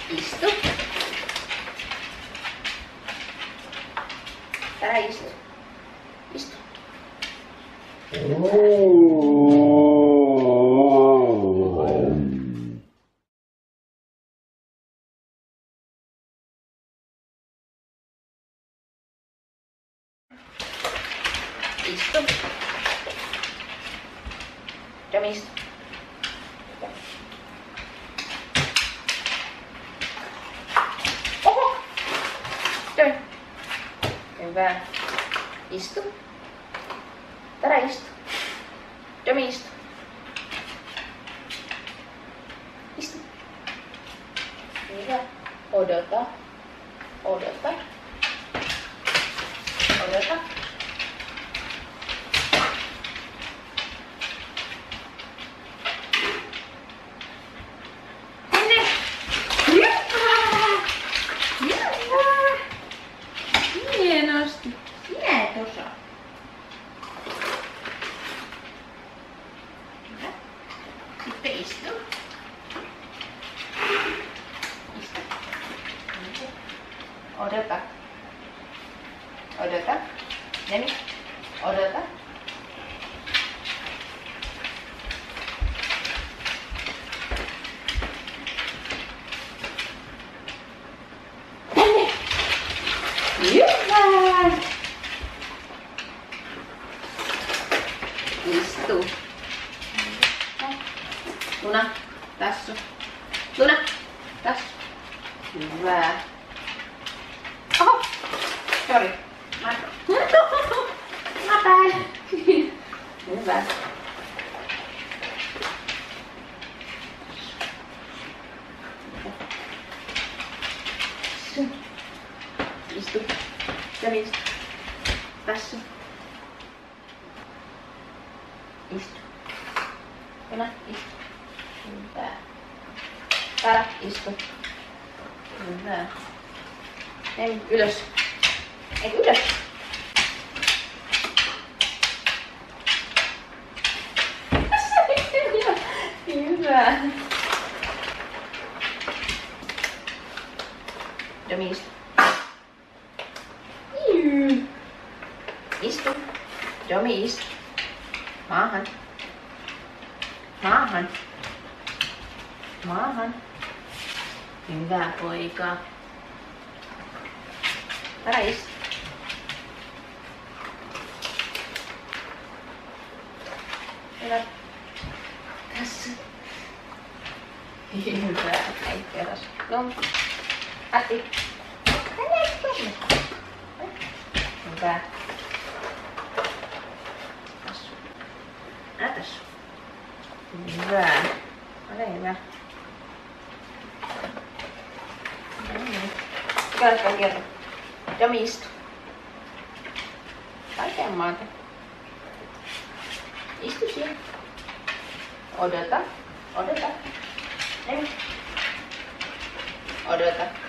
Istu. Tara, istu. Istu. Istu. Jom istu. Oho! Jom. Hyvä. Istu. Tara, istu. Jom istu. Istu. Hyvä. Odota. Odota. Odota. Hienosti. Hietosa. Hyvä. Sitten istu. Istu. Odota. Odota. Nemi. Odota. Hyvä! Istu. Luna, tassu. Luna, tassu. Hyvä. Oho! Sori. Mä päin. Hyvä. Istu. Jom istu. Tassu. Istu. Luna, istu. Hyvä. Tara, istu. Hyvä. Ei, ylös. Ei, ylös. Hyvä. Jom istu. Istu. Jomi istu. Maahan. Maahan. Maahan. Hyvä poika. Tara istu. Hyvä. Tässä. Hyvä. Ei kerras. No. Atti. Hyvä. Tässä. Tässä. Hyvä. Ole hyvä. Katsotaan kerran. Jomi istu. Kaiken maata. Istu siellä. Odota. Odota. Nemi. Odota.